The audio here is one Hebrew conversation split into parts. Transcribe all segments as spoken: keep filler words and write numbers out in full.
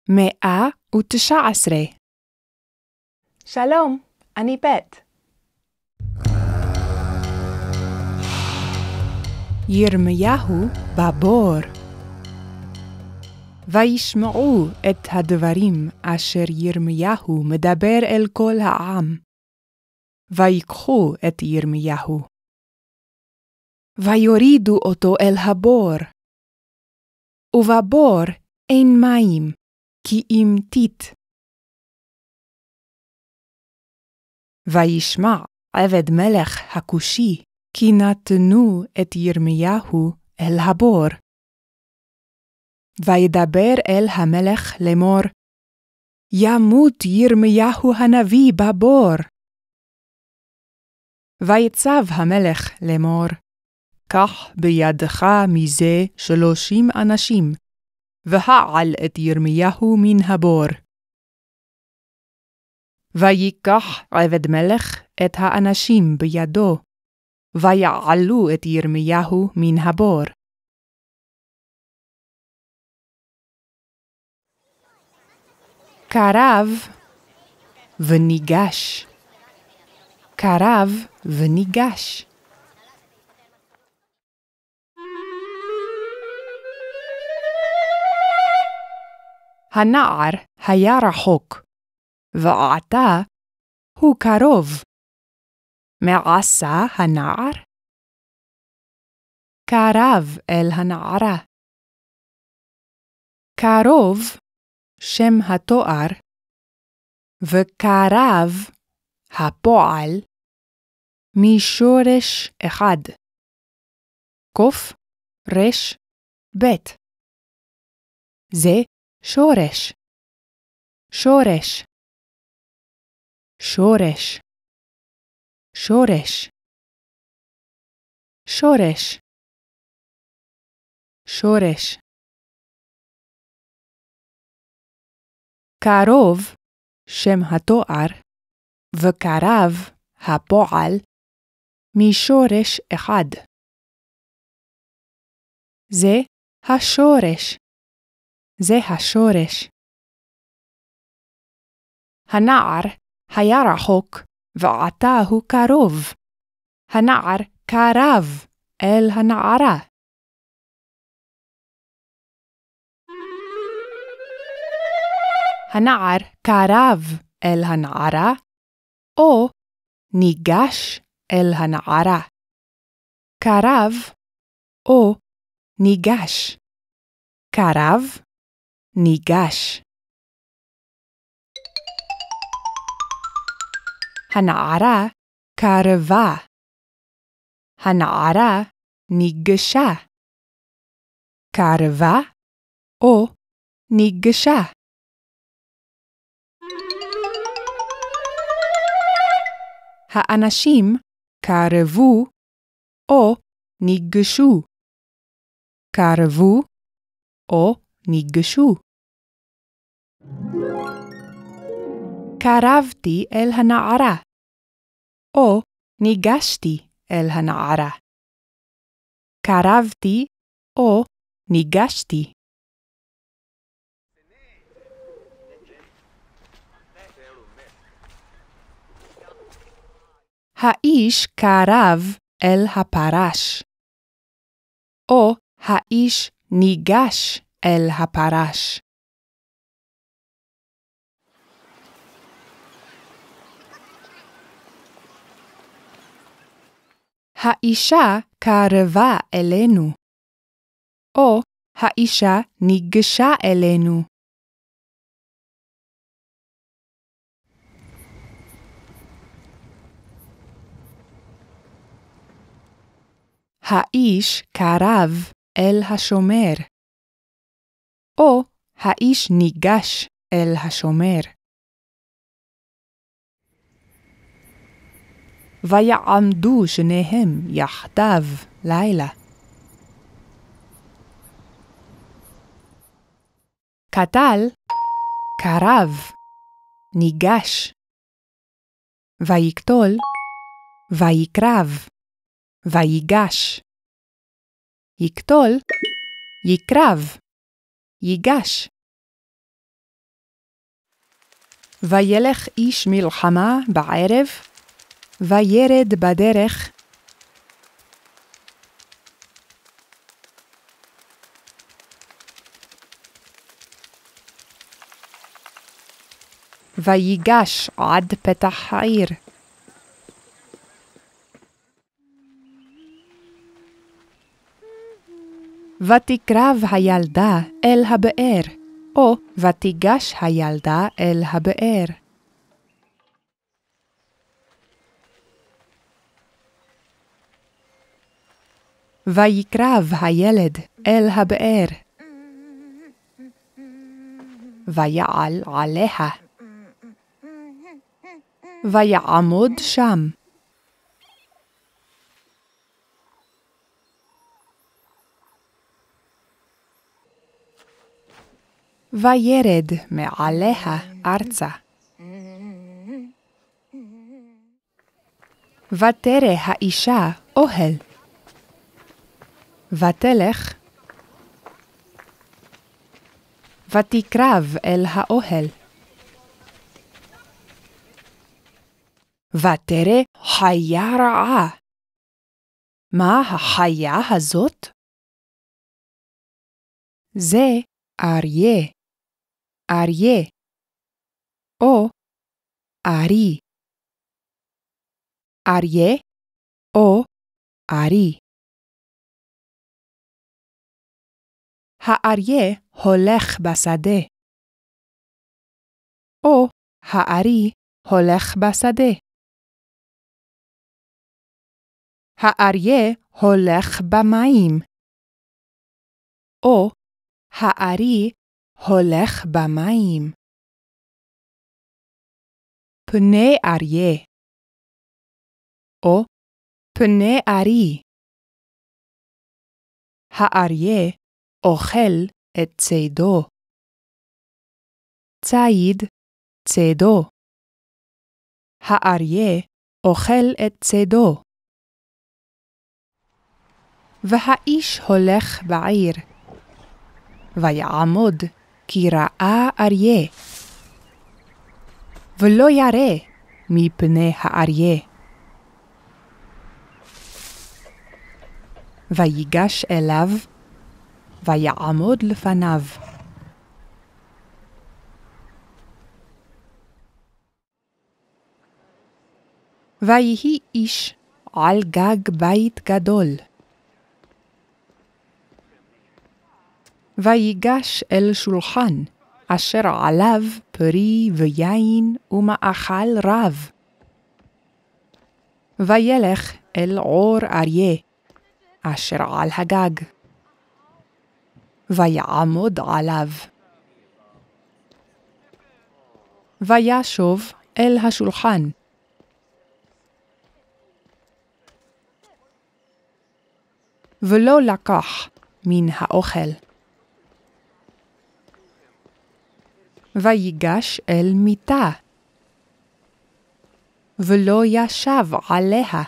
מאה ותשע עשרה. שלום, אני בית. ירמיהו בבור. וישמעו את הדברים אשר ירמיהו מדבר אל כל העם. ויקחו את ירמיהו. ויורידו אותו אל הבור. ובבור אין מים, כי אם טיט. וישמע עבד מלך הכושי, כי נתנו את ירמיהו אל הבור. וידבר אל המלך לאמור, ימות ירמיהו הנביא בבור. ויצב המלך לאמור, קח בידך מזה שלושים אנשים, והעל את ירמיהו מן הבור. ויקח עבד מלך את האנשים בידו, ויעלו את ירמיהו מן הבור. קרב וניגש. קרב וניגש. הנער היה רחוק, ועתה הוא קרוב. מה עשה הנער? קרב אל הנערה. קרוב שם התואר, וקרב הפועל משורש אחד. קוף רש בית. זה שורש. שורש. שורש. שורש. שורש. שורש. קרוב שם התואר, וקרב הפועל משורש אחד. זה השורש. זה השורש. הנער היה רחוק, ועתה הוא קרוב. הנער קרב אל הנערה. הנער קרב אל הנערה, או ניגש אל הנערה. קרב או ניגש. קרב, ניגש. הנערה קרבה. הנערה ניגשה. קרבה או ניגשה. האנשים קרבו או ניגשו. קרבו או ניגשו. קרבתי אל הנערה, או ניגשתי אל הנערה. קרבתי או ניגשתי. האיש קרב אל הפרש, או האיש ניגש אל הפרש. האישה קרבה אלינו, או האישה ניגשה אלינו. האיש קרב אל השומר, או האיש ניגש אל השומר. ויעמדו שניהם יחדיו לילה. קטל, קרב, ניגש. ויקטול, ויקרב, ויגש. יקטול, יקרב, ייגש. וילך איש מלחמה בערב, וירד בדרך, ויגש עד פתח העיר. ותקרב הילדה אל הבאר, או ותיגש הילדה אל הבאר. ויקרב הילד אל הבאר, ויעל עליה, ויעמוד שם. וירד מעליה ארצה. ותרא האישה אוהל, ותלך, ותקרב אל האוהל. ותרא חיה רעה. מה החיה הזאת? זה אריה, אריה, או ארי, אריה או ארי. האריה הולך בשדה, או הארי הולך בשדה. האריה הולך במים, או הארי הולך במים. פני אריה, או פני ארי. האריה אוכל את צידו. ציד, צידו. האריה אוכל את צידו. והאיש הולך בעיר, ויעמוד כי ראה אריה, ולא ירא מפני האריה. ויגש אליו, ויעמוד לפניו. ויהי איש על גג בית גדול. ויגש אל שולחן, אשר עליו פרי ויין ומאכל רב. וילך אל עור אריה, אשר על הגג. ויעמוד עליו. וישוב אל השולחן. ולא לקח מן האוכל. ויגש אל מיטה, ולא ישב עליה.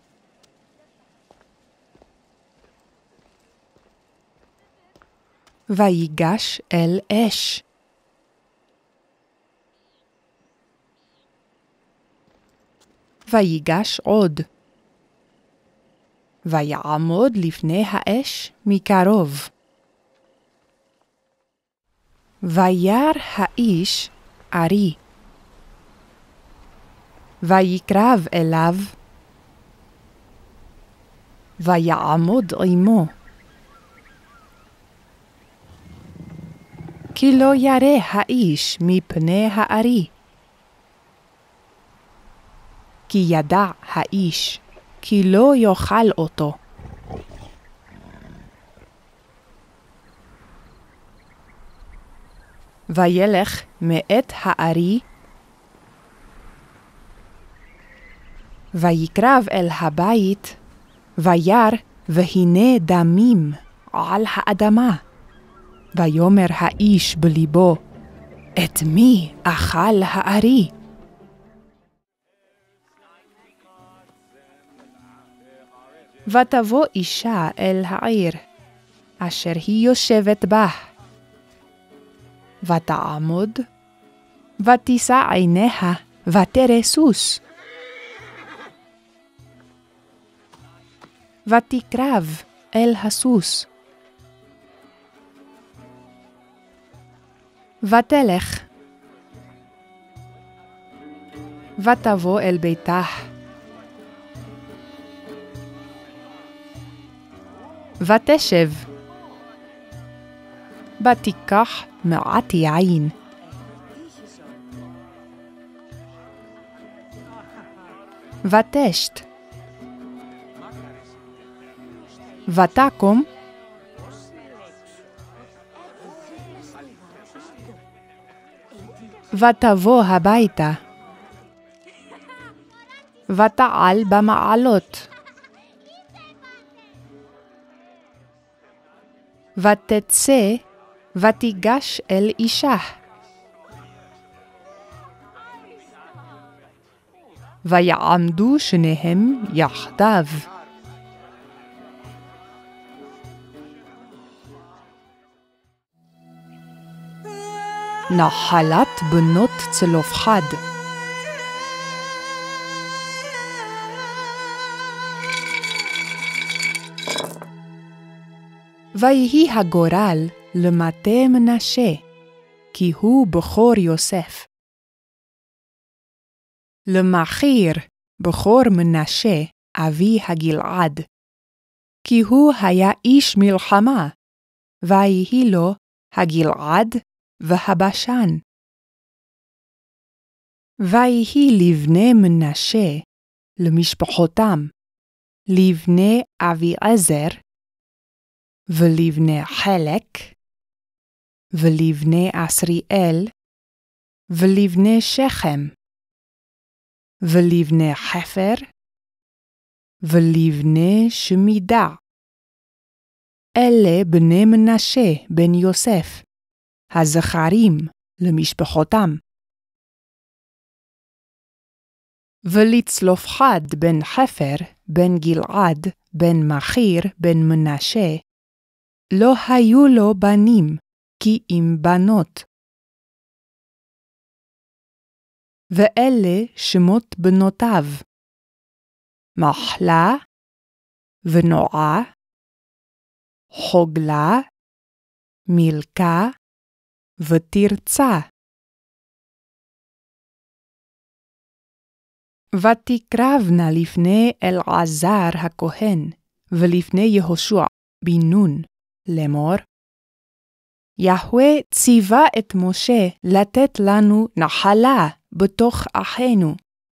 ויגש אל אש, ויגש עוד, ויעמוד לפני האש מקרוב. וירא האיש ארי, ויקרב אליו, ויעמוד עמו. כי לא ירא האיש מפני הארי. כי ידע האיש, כי לא יאכל אותו. וילך מאת הארי, ויקרב אל הבית, וירא והנה דמים על האדמה. ויאמר האיש בליבו, את מי אכל הארי? ותבוא אישה אל העיר, אשר היא יושבת בה. ותעמוד, ותישא עיניה ותרא סוס. ותקרב אל הסוס. ותלך. ותבוא אל ביתה. ותשב. ותיקח מעט יין. ותשת. ותקום. ותבוא הביתה. ותעל במעלות. ותצא ותיגש אל אישה. ויעמדו שניהם יחדיו. נחלת בנות צלופחד. ויהי הגורל למטה מנשה, כי הוא בכור יוסף. למחיר בכור מנשה אבי הגלעד, כי הוא היה איש מלחמה, ויהי לו הגלעד והבשן. ויהי לבני מנשה למשפחותם, לבני אביעזר, ולבני חלק, ולבני עשריאל, ולבני שכם, ולבני חפר, ולבני שמידה. אלה בני מנשה בן יוסף, הזכרים למשפחותם. ולצלופחד בן חפר, בן גלעד, בן מחיר, בן מנשה, לא היו לו בנים, כי אם בנות. ואלה שמות בנותיו, מחלה, ונועה, חוגלה, מילכה, ותרצה. ותקרבנה לפני אלעזר הכהן, ולפני יהושע בן נון, לאמור, יהוה ציווה את משה לתת לנו נחלה בתוך אחינו.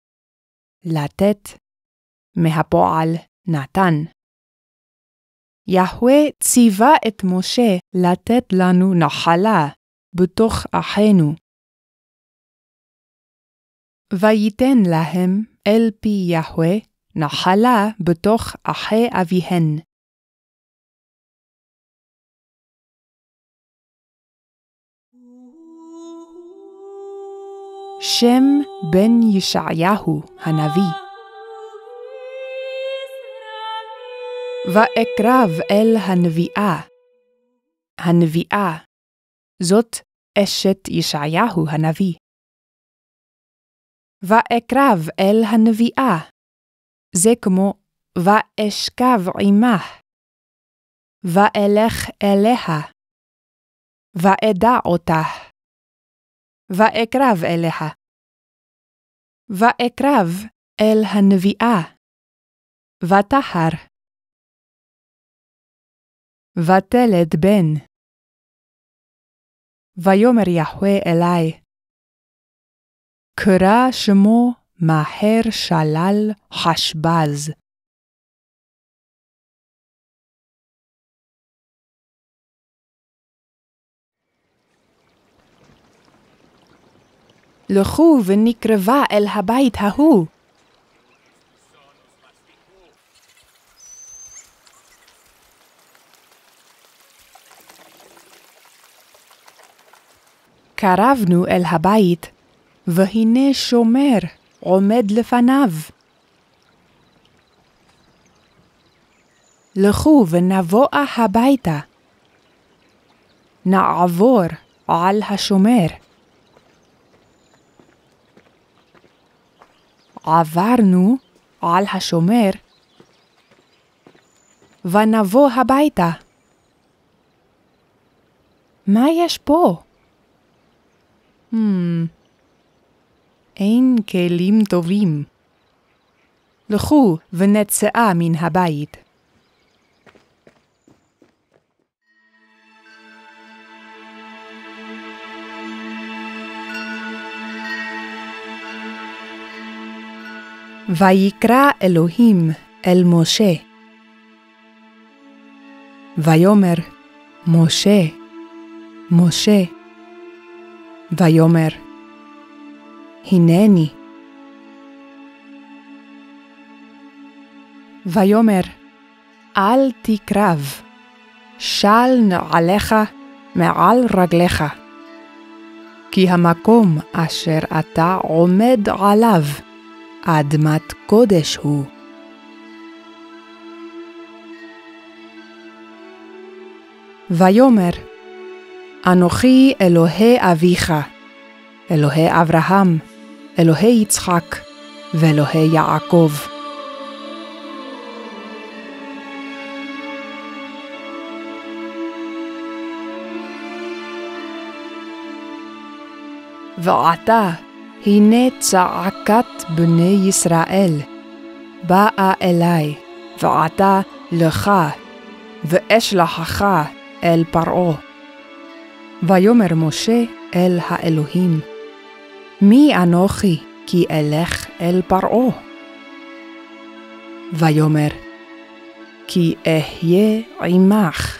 לתת מהפועל נתן. יהוה ציווה את משה לתת לנו נחלה בתוך אחינו. וייתן להם אל פי יהוה נחלה בתוך אחי אביהן. שם בן ישעיהו הנביא. ואקרב אל הנביאה. הנביאה, זאת אשת ישעיהו הנביא. ואקרב אל הנביאה, זה כמו ואשכב עמה. ואלך אליה, ואדע אותה. ואקרב אליה. ואקרב אל הנביאה, ותחר. ותלד בן. ויאמר יהוה אלי, קרא שמו מהר שלל חשבז. לכו ונקרבה אל הבית ההוא. קרבנו אל הבית, והנה שומר עומד לפניו. לכו ונבואה הביתה. נעבור על השומר. עברנו על השומר ונבוא הביתה. מה יש פה? Hmm, אין כלים טובים. לכו ונצאה מן הבית. ויקרא אלוהים אל משה. ויאמר, משה, משה. ויאמר, הנני. ויאמר, אל תקרב, של נעליך מעל רגליך, כי המקום אשר אתה עומד עליו, אדמת קודש הוא. ויאמר, אנוכי אלוהי אביך, אלוהי אברהם, אלוהי יצחק, ואלוהי יעקב. ועתה, הנה צעקת בני ישראל, באה אלי, ועתה לך, ואשלחך אל פרעה. ויאמר משה אל האלוהים, מי אנוכי כי אלך אל פרעה? ויאמר, כי אהיה עמך.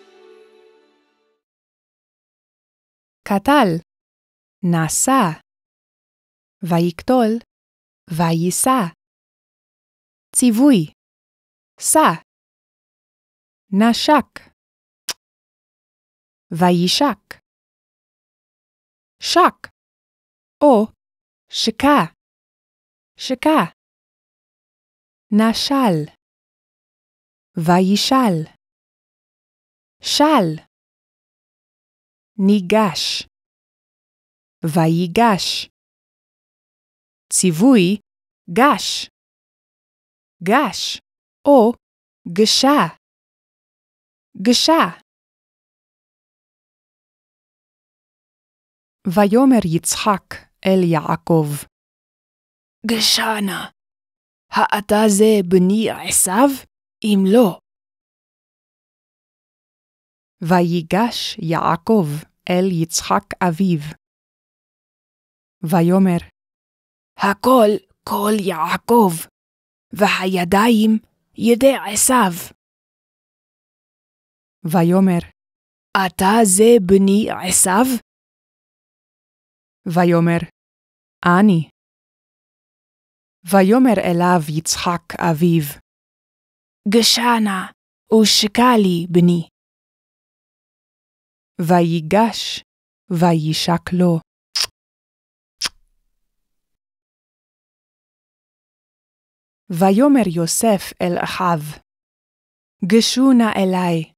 קטל, נשא, ויקטול, ויישא. ציווי, שא. נשק, וישק. שק, או שקע, שקע. נשל, וישל. של, ניגש, ויגש. ציווי, גש, גש, או גשה, גשה. ויאמר יצחק אל יעקב, גשנה, האתה זה בני עשיו, אם לא. ויגש יעקב אל יצחק אביו. ויאמר, הכל כל יעקב, והידיים ידי עשיו. ויאמר, אתה זה בני עשיו? ויאמר, אני. ויאמר אליו יצחק אביו, גשנה ושקלי בני. ויגש וישק לו. ויאמר יוסף אל אחיו, גשו נא אלי.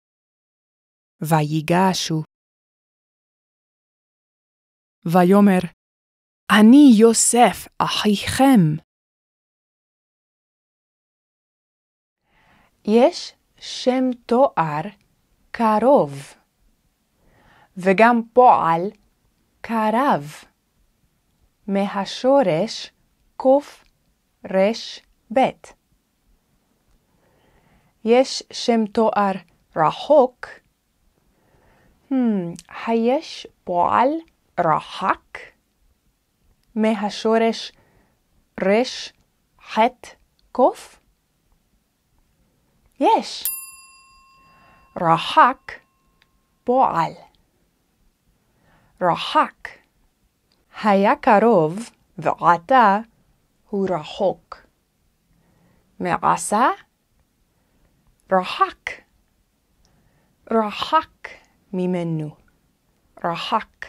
ויגשו. ויאמר, אני יוסף אחיכם. יש שם תואר קרוב, וגם פועל קרב, מהשורש קוף רש בית. יש שם תואר רחוק, hmm, היש פועל רחק, מהשורש רש חת קוף? יש. רחק פועל. רחק. היה קרוב ועתה הוא רחוק. מעשה? רחק. רחק ממנו. רחק.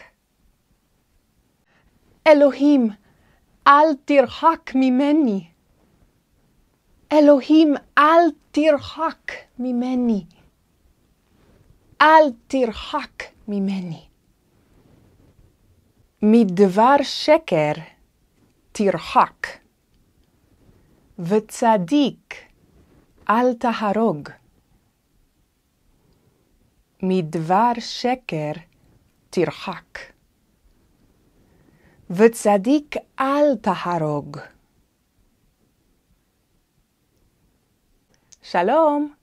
אלוהים, אל תרחק ממני. אלוהים, אל תרחק ממני. אל תרחק ממני. מדבר שקר תרחק. וצדיק, אל תהרוג. מדבר שקר תרחק. וצדיק אל תהרוג. שלום.